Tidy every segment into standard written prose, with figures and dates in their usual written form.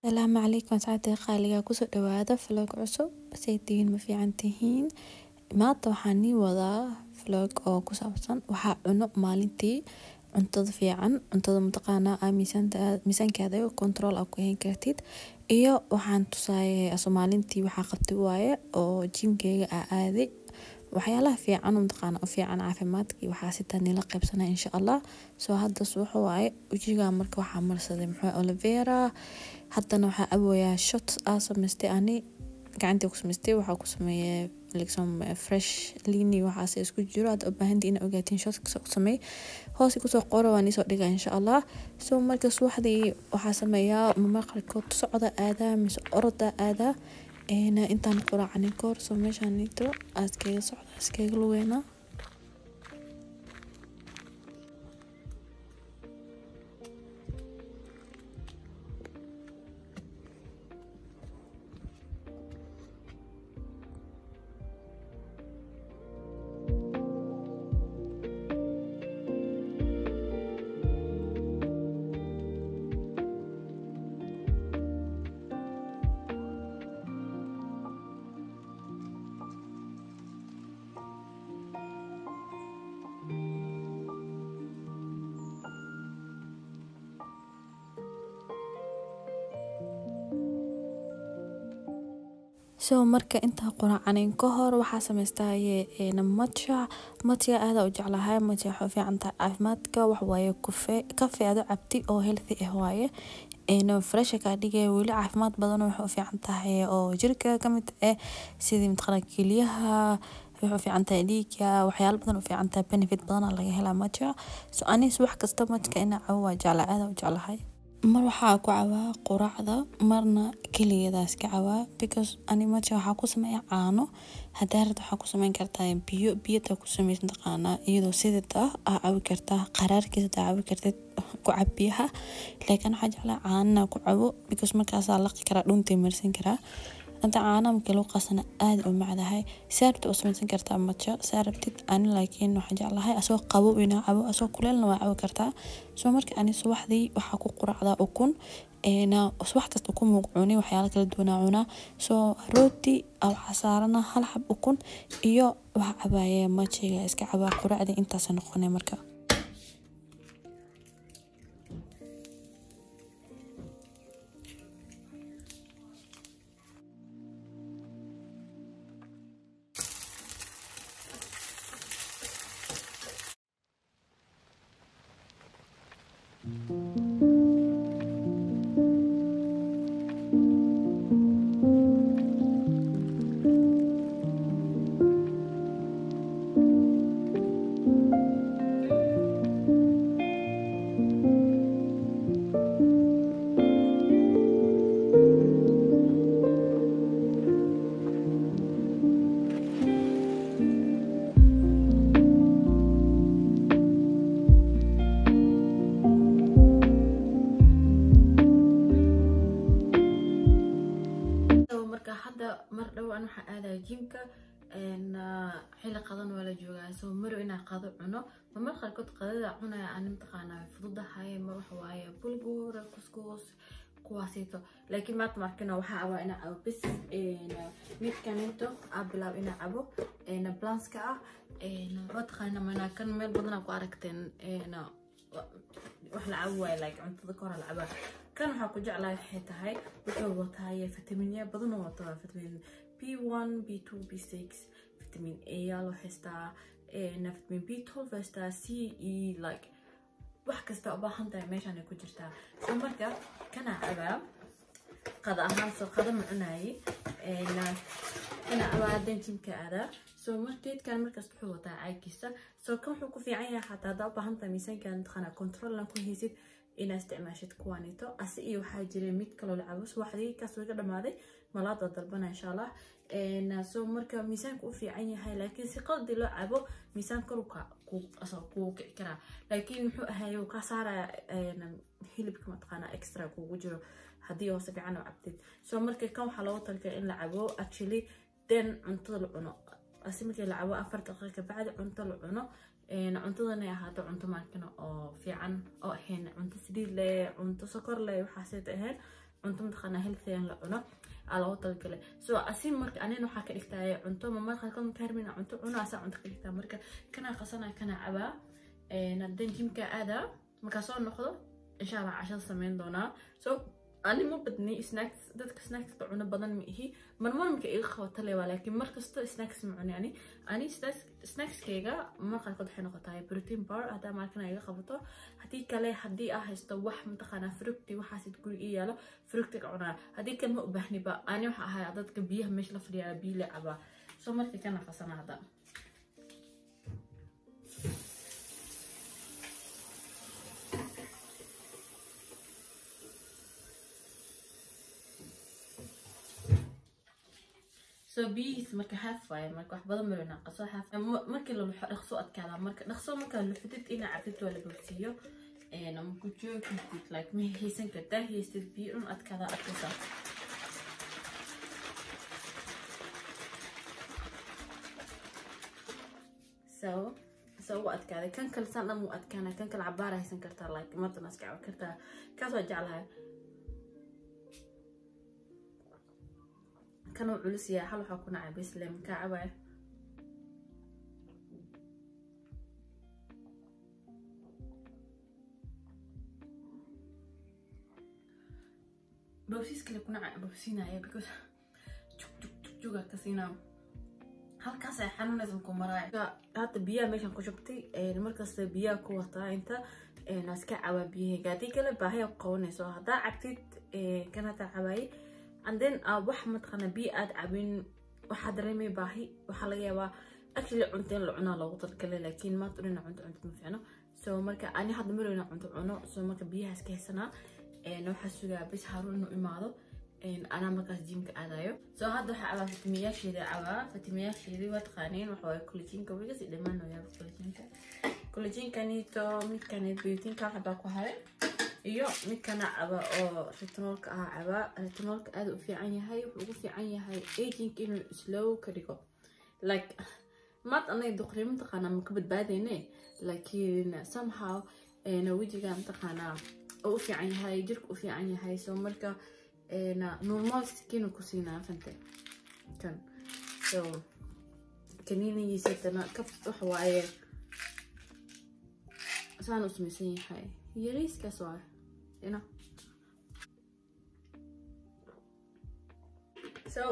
السلام عليكم سعادة خالقة كسو دوادا فلوق عصب سيتين ما في عنتهين maanta waxaan nii wadaa vlog oo ku saabsan waxa cuno maalintii cuntada fiican cuntada mataqaana miisaankaada oo control ah ku hayn kartid iyo waxaan tusaayay Soomaaliintii waxa qabtay waaye oo gymkeyga aaday waxyaalaha fiican mataqaana oo fiican caafimaadka waxa sitaan nila qaybsana insha Allah soo hadda suuxo waaye ujiga marka waxa marsaday maxaa aloe vera haddana waxa abooyaa shots sameystay ani gacanta ku sameystay waxa ku sameeyay some fresh lini waxaas isku jiro aad u baahan in ogaatiin shots ku sameey hoos ku soo qoro waan isoo dhigaa insha Allah soo marka suuxdii waxa sameeyaa maqalkood socda aada mis orda aada intaan quraacanin koor soo meeshaan nito askayga socda askayga luweena soo marka inta quraacanin ka hor waxa sameystay matcha aada u jeclahay matcha waxa fiican tahay caafimaadka wax waaye kafee aad cabti oo healthy ah waaye fresh ka dhigay wali caafimaad badan waxa fiican tahay oo jirka kamid ah sidii matqalan kiliyaha waxa fiican tahay dhiigga waxyaalo badan oo fiican tahay benefit badan laga helaa matcha soo anis wax kasta matcha ina aad u jeclahay mar waxa ku cawaa quraacda marna kaliyeedaas ka cawaa because ani matcha waxa ku sameeyaa caano hadaarad waxa ku sameyn kartaa biyo ku sameeysan taqaana iyadoo sidada cawi kartaa qaraarkiisa cawi kartaa ku cabiyaha laakiin waxa jeclaa caana ku cawo because markaas la qira dhuntii marsan karaa anta caana markii loo qasana aad u macdahay saarta oo sameeysan kartaa matcha saartid ani laakiin waxa jeclahay asoo qabo ina cabo asoo kuleelna waa cawi kartaa soo marka ani subaxdii waxa ku quraacda ukun subax kasta ku muuquni waxyaalo kala duwan cuna soo rooti aw xasaarana hal xab ukun iyo waxa cabaaya matchiga iska cabaa quraacda intaas noqonay marka mar dhaw aan waxa aaday gymka xilli qadan wala joogaa soo maro ina qado cuno mar qarkood qadada cunaya aan imtixaanay fududahay mar waxa waaye bulgur kuskus kuwaasito laakiin maanta markana waxa awaa ina cabo bis mid kanento ablaab ina cabo planska wad khayna mana kan meel badan ku aragteen wax la cabo like cuntada kor la cabo kan waxa ku jeclahay waxay tahay wuxuu wataa fitamiinyo badan oo wataa fitamiin B1 B2 B6 vitamin A loo haystaa vitamin B12 haystaa C E like wax kasta oo baahan tahay meeshan ay ku jirtaa soo marka kana cabaa qada ahaan soo qada macnaay ina awaadan jimka aada soo markeed kan markaas wuxuu wataa caagkiisa soo kan wuxuu ku fiican yahay xataa dad baahan tahay miisaanka khana control la ku haysid ina isticmaashid kuwanito asi iyo waxa jiray mid kale la cabo subaxdii kaas way ka dhamaaday malaad dalbana insha Allah soo marka miisaanku u fiican yahay laakiin si qaldi loo cabo miisaan karuka ku kira laakiin wuxuu ahayo ka saara hilibka matqana extra ku jiro hadii oo si fiican u cabtid soo marka kan waxa loo talgalay in la cabo actually then cuntada la cuno asi markii la cabo 4 daqiiqo bacdi cuntada la cuno cuntadana ay ahaato cunto markana oo fiican oo ahayn cunto saliid leh cunto sokor leh waxa sida ahayn cunto mataqaana healthy la cuno ala wada kale so asin marka anina waxa ka dhigtay cunto ma qalkan karmina cunto cunaasa cunto ka dhigtaa marka kana qasana kana caba nadan jimka aada marka soo noqdo insha Allah casho sameyn doona so أنا مو بدني سناكس دتك سناكس بعنا بدن مئهي من ممكن إخوة تلي ولكن مركز سناكس معنا يعني أنا سناكس كيجا ما قد قد حين قطعي بروتين بار هذا ما كنا يجا خبطه هدي كله هدي يستوح متخنا فروكتي وحاسد تقول إيه يلا فروكتك عنا هدي كلمة بحني بقى أنا وحها عدد بيه مش لفري بيه لعبة سو مركز كنا قصنا هذا so bees marka half way marka wax badan ma naqaso half marka la dhaqso adkaada marka dhaqso marka la fitid ina cafid wala bogsiyo ama ku joogtid like ma haysan kartaa haystid biyo un adkaada adkaysa so adkaada kan kale san mu adkaana kan kale cabaar haysan kartaa like ma tanaska kartaa kaas waa jeclahay كانوا علوسيا حلو حكونا عبيس لم كعبة بوسيس كله كنا بوسينا يا بيكوز جوجا كسينا هل كاسة حنون لازم كون مراعي هات بيا مش هنكو شبتي المركز بيا كوتا انت ناس كعبة بيه قاعدي كله باهي وقوني سو هذا عكتيت كانت عباي عندن wax matqana bi aad cabin waxa dareemay baahi waxa laga yaabaa akli cunteen la cunaa loogu talgalay laakiin ma turina cunto ma fiicno soo marka ani hadda marina cunto cuno soo marka biyahaas ka heysana waxa sugaa bis haruun inuu imaado ana markaas jimka aadayo soo hadda waxa aba fatimiyaasheeda waa taqaaneen waxa way collagenka wiga si dhamaan oo yaab collagenka nito mid kanid biotinka waxa ku haray iyo mid kana caba oo retinolka caba retinolka aad u fiican yahay ugu fiican yahay aging inuu slow ka dhigo like mat anay duqriim taqana ma ka badbaadayne laakiin somehow wajiga taqana oo u fiican yahay jirka u fiican yahay soo marka normal skin ku siinaa fante kan so kanina yisatana ka wax waaye saan u samaysan yahay yariis ka soo you know so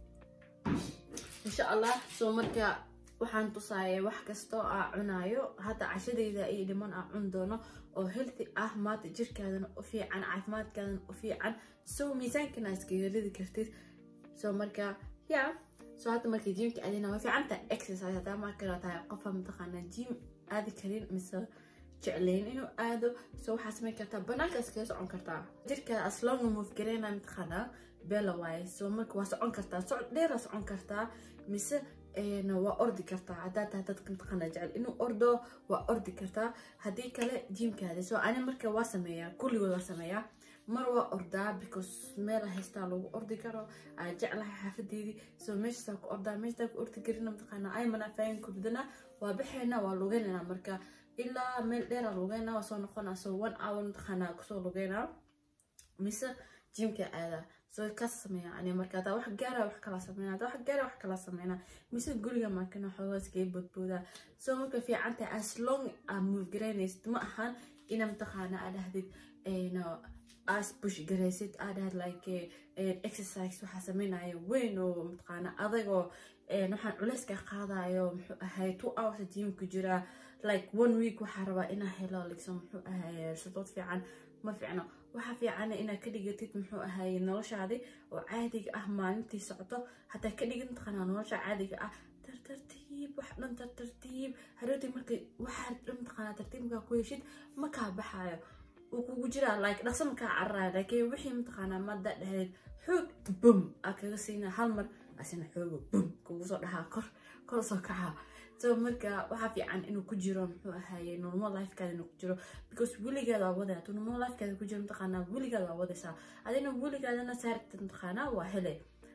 inshallah so marka waxaan tusaayay wax kasto aan cunayo hada cashadeyda ay dhiman aan cun doono oo healthy ah maad jirkaadana u fiican caafimaadkaadana u fiican so miisaankana iska yaridi kartid so marka so hada marka jimka adina waa fiican ta exercise hada marka la tahay qof mataqaana jim aadi karin mise jecleen inuu aado soo waxa sameyn kartaa banaanka iska socon kartaa jirka aslan move gareena mataqaana bela way soo marka waa socon kartaa socod dheer socon kartaa mise waa ordi kartaa hadaa dadka mataqaana jecel inuu ordo waa ordi kartaa hadii kale jimkaada soo ani marka waa sameeyaa kulligood waa sameeyaa mar waa ordaa because meel haystaa lagu ordi karo aan jeclahay xaafadeedii soo meesha ku ordaa meesha ku ordi karina mataqaana ay manafaan ku badana waa bixina waa lugeynaa marka إلا ميل دير لوجينا وصار نقول سو 1 hour نتخنا كسر لوجينا مثل جيم كأدا سو كسمة يعني مركزة واحد جارة واحد كلا سمينا واحد جارة واحد كلا سمينا مثل قولي ما كنا حواس كي بودا سو ممكن في عندي as long as move جرينيس تمحن إن متخنا على هذه إنه as push جريسيت على هذا like exercise وحسمينا وين ومتخنا أضيقو نحن علاش كقاعدة يوم هاي 2 hours جيم كجرا like 1 week وحربا إنا هلا لك سو محو هاي شطوط في عن ما في عنا وح في عنا إنا كده جتيت محو هاي نورش عادي وعادي ما نتي سعطة حتى كده جنت خنا نورش عادي ترتيب واحد ترتيب هروتي مركي واحد رمت خنا ترتيب كويشيد ما كابحايا وكوجرا like رسم كعرّا لكن وحي متخنا ما ده حوق بوم أكرسينا هالمر عشان حوق بوم كوصل لها كر صكعها سو مركا وحفي عن إنه كجرا هاي normal life كذا إنه كجرا because ولي قاعد وضع normal life كذا كجرا متخنا ولي قاعد وضع سا هذين ولي قاعد أنا صارت متخنا وهلا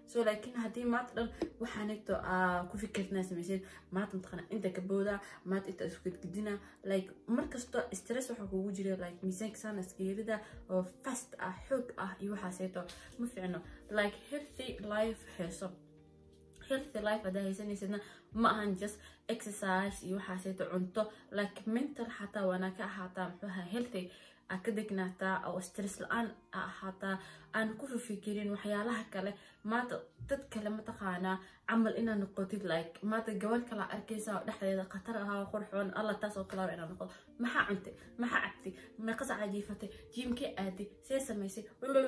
سو لكن هدي ما تقدر وحنكتو كوفي كرت ناس ميسين ما تمتخنا انت كبودا ما انت اسكت قدنا لايك مركز تو استرس وحكو وجري لايك ميسانك سانا سكيردا او فاست حوك ايو حاسيتو ما في عنه لايك healthy life حيصو healthy life هذا هيسنيسنا ما هن just exercise iyo waxa ay cunto like mental حتى وانا حتى محوها healthy أكدقناتا أو stress الآن حتى أنا كوفي فكرين وحيالها كله ما تتكلم تقانا عمل إنا نقطيت like ما تجوال كلا أركيسا نحن قطرها خرحون الله تاسو كلا إنا نقول ما حعنتي ما حعتي ما قص عادي فتي جيم كي عادي سياسة ميسي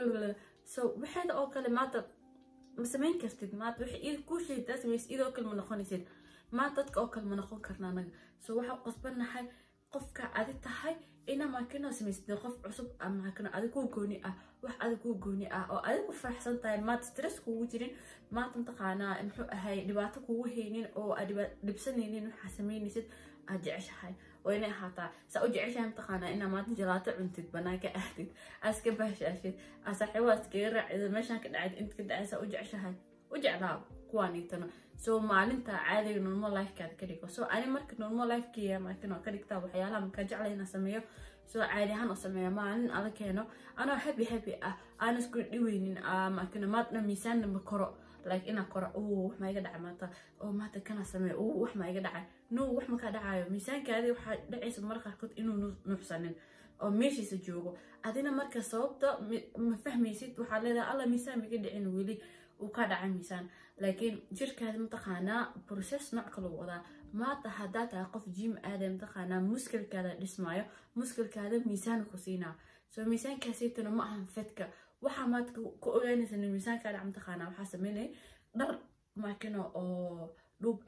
so بحيث أو كلمات مسمين كرتيد ما تروح كل شيء تسميس إذا أكل من نخونيسيد ما تتك أكل من نخون كرنانا سو waxa qasbana hay qofka aad tahay ina ma kana sameysdo qof cusub ama kana aad ku gooni ah wax aad ku gooni ah oo aad ku faraxsan tahay ma stress kugu jirin ma tantaqana muxuu ahay dhibaato kugu heynin oo aad dhibsanaynin waxa sameynaysid aad jeceshahay oo inay hata sa u jeceshahay taqana ina ma jilaato cuntid banaanka ahdid aska baashashid asaxiibaad ka raacid meeshan ka dhacay inta ka dhacaysa u jeceshahay u jeclaa kuwaanitana soo maalinta caadiga normal life kaad ka dhigo soo ani marka normal life kiya markaan ka dhigtaa waxyaalaha marka jeclayna sameeyo soo caadi ahaan oo sameeyo maalin ala keeno ana happy aan isku dhiweynin markaan maadna miisaan ma koro like ina koro wax ma iga dhacay maanta oo maanta kana sameeyo wax ma iga dhacay no wax ma ka dhacayo miisaankaadi waxa dhacaysa marka qaarkood inuu nuuxsanin oo meeshiisa joogo adina marka sababta ma fahmaysid waxa leedahay alla miisaan ma iga dhicin weli وكاد عميسان لكن جرك هذا متقانا بروسيس نوع كله وضع ما تحدات قف جيم آدم متقانا مشكل كذا اسمعه مشكل كذا ميزان كوسينا سو ميزان كاسيتنا ما هم فتكة وحمات كأغانيس إن الميزان كذا عم تقانا وحسب مني در ما كانوا لوب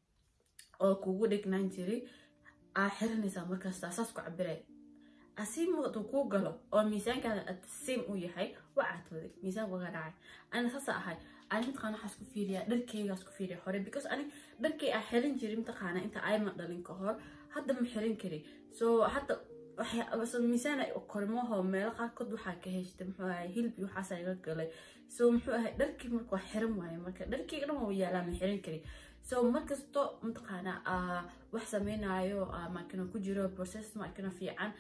أو كودك نانجري آخرني سامركز أساسك عبري أسيم تقول قلو أو ميزان كان السيم وياهاي وعطودي ميزان وغراعي أنا ساسا هاي أنا متقانا حاسكو فيريا دركي حاسكو فيريا حوري because أنا دركي أحيرين جري متقانا أنت أي مقدرين كهور حتى محيرين كري so حتى بس الميزان أقرموها ميلقا كد وحا كهيش تمحوها هيلبي وحاسا يغلقلي so محوها دركي مركو حرم واي مركا دركي قرمو ويالا محيرين كري so مركز تو متقانا وحسامينايو ما كانوا كجيرو بروسيس ما كانوا في عن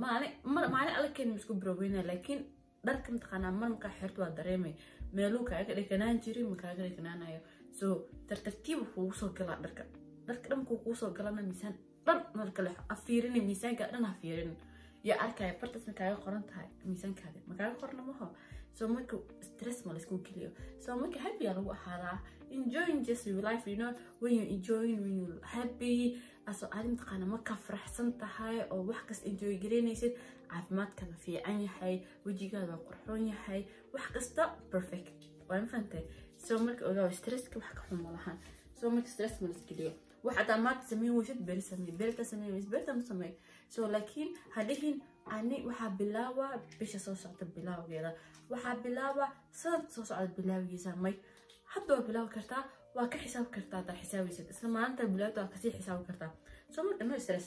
معني alla كان مسكو بروينا لكن درك متقانا مرمكا حيرت waa dareemay meelu kaaga dhiganaan jiray ma kaaga dhiganaanayo soo tartiib uu soo gala dharka dhanku uu soo galana miisaan dhan marka la afiirin miisaanka dhan afiirin ya arkay fartas ma kaaga qoran tahay miisaankaada ma kaaga qorna ma ho soo marka stress ma la isku geliyo soo marka happy lagu ahaada enjoying just your life you know when you enjoying when you happy aso aad taqaana ma ka faraxsan tahay oo wax kasta enjoy gareynaysid caafimaadkaaga fiican yahay wajigaaga qurxoon yahay wax kasta perfect waan fahantay soo marka ogaa stresska wax ka xun ma lahan soo marka stress ma la iskiliyo waxa ma sameyn washid beerta sameyn beerta ma sameey soo laakiin hadihin ani waxa bilaawa bisha soo socda bilaawgeeda waxa bilaawa sanad soo socda bilaawgiisa may hadda bilaaw kartaa waa ka xisaab kartaa ta xisaabisid isla maanta bilaawta ka sii xisaab kartaa soo marka no stress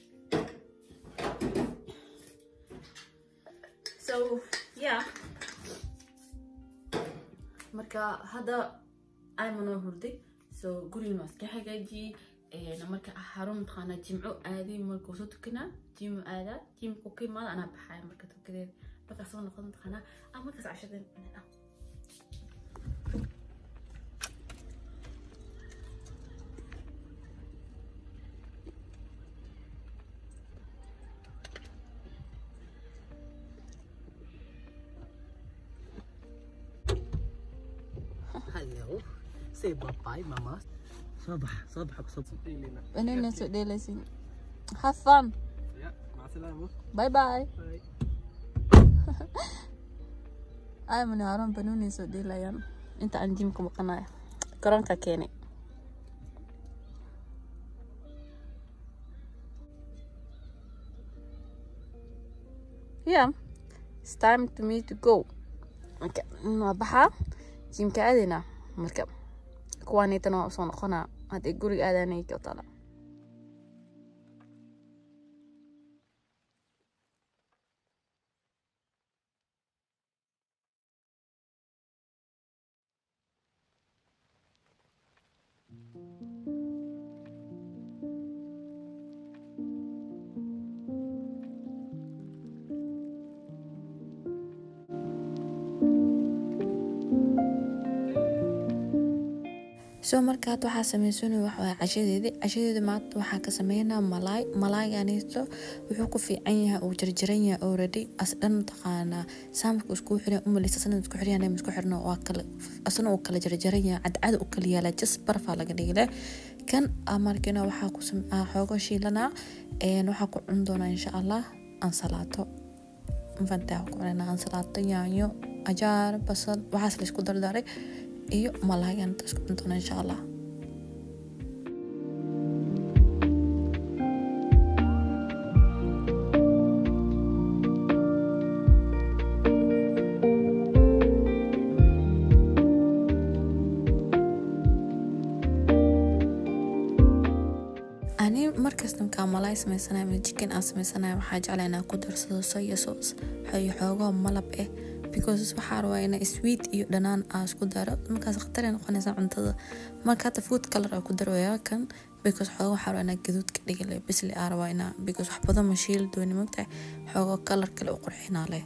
so yeah marka hada ay mano hurdi so guriga maska hagaaji marka xarun taqana jimco aadi marka soo tukana jimco aada jimco kiimada ana baxay marka tukadeed marka soo noqon taqana ama ka saashadeen Hello, say bye mama. صباح أنا سؤالي have fun. مع السلامة. باي باي. أي من هارون بنوني سؤالي يعني أنت عندي مكم قناة كرنكا كيني. Yeah, it's time to me to go. Okay, نوضحها. جيم كعادنا مركب. كواني تناقصون قناة هاد يقولي آذاني كوطلع soo markaad waxaa sameysano waxa cashadeeda maanta waxaa ka sameynaa malaayganiisto wuxuu ku fiican yahay oo jarjaran yahay already asdhan taqaanaa saamka isku xiran umalisa sanad isku xiran isku xirno waa kala asna oo kala jarjaran yahay cadcad oo kala yaala just barfa laga dhigay kan amarkina waxaa ku xoogo shiilana waxaa ku cun doona insha Allah ansalaato fantaa ku cunana ansalaato yaanyo ajaar basal waxaas la isku dardaray iyo malaayan isku cun doona insha Allah markasta markaa malaay sameysanayo ama chicken aan sameysanayo waxaa jeclaa inaan ku darsado soya sauce xoogo malab because waxaa rabaa inaa sweet iyo dhanaan aan isku daro markaas khatar ay noqonaysaa cuntada marka food color aan ku daraya kan because xoogo waxaa rabaa inaa gaduud ka dhigay bisli aan rabaa inaa because wax badan ma shiil dooni magtahay xoogo color kale u qurxinaa leh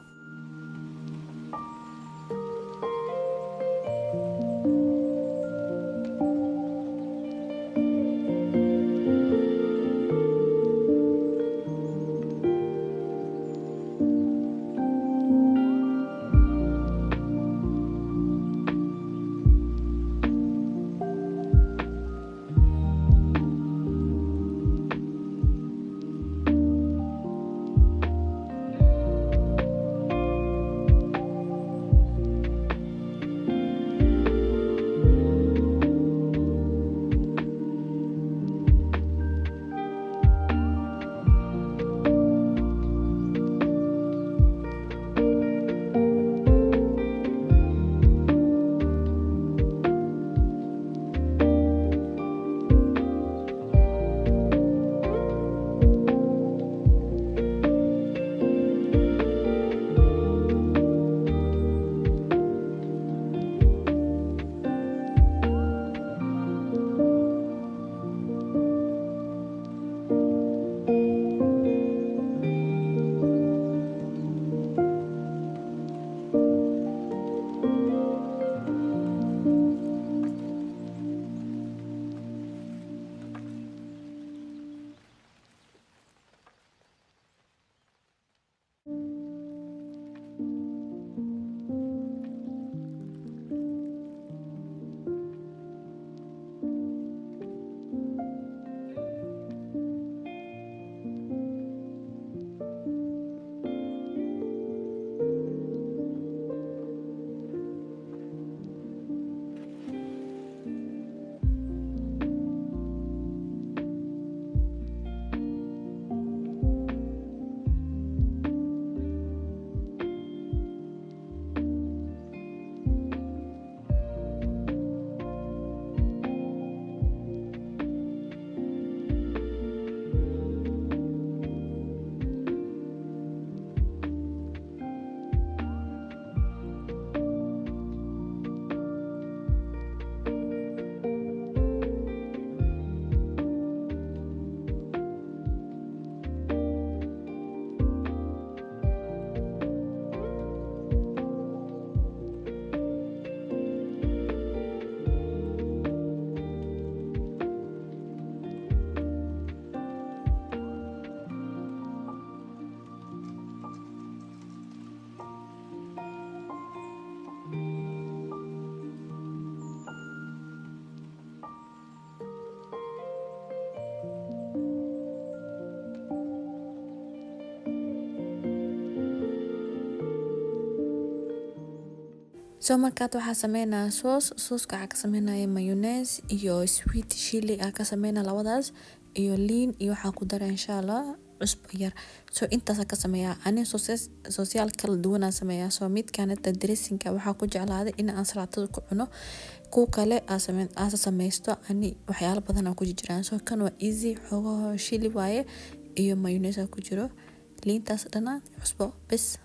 soo markaad waxaa sameynaa sauce waxaa ka sameynaya mayonnaise iyo sweet chili aa ka sameynaa labadaas iyo lean iyo waxaa ku dara insha Allah cusbo yar soo intaas ka sameeyaa ani social kala duwan aan sameeyaa soo midkaan dressinga waxaa ku jeclaaday in aan salaatada ku cuno ku kale aan sameysto ani waxyaalo badan aan ku jiraan soo kan waa easy xogo chili waaye iyo mayonnaise ku jiro leantaas dhana cusbo bas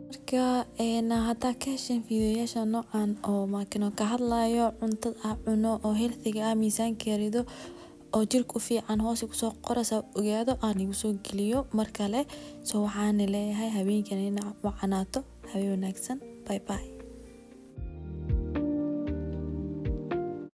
marka hadaa ka hesheen fiidiyoyaasha noocan oo maakino ka hadlayo cuntada cuno oo healthiga ah miisaanka yarido oo jirka u fiican hoos kusoo qorasa ogaado aan igu soo geliyo markale soo waxaan leeyahay habeenkan wacnaato habeen wanaagsan bye bye.